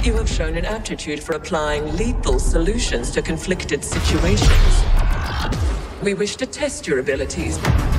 You have shown an aptitude for applying lethal solutions to conflicted situations. We wish to test your abilities.